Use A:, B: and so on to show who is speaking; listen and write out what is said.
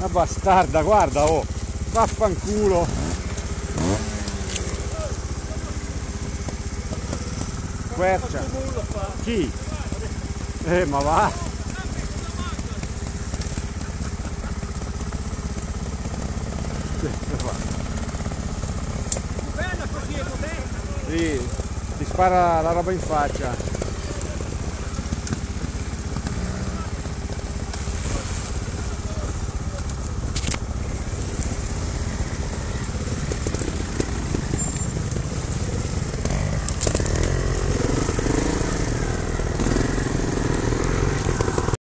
A: Una bastarda, guarda, oh, vaffanculo. Quercia. Chi? Ma va.
B: Bella così, è moderna.
A: Sì, ti spara la roba in faccia.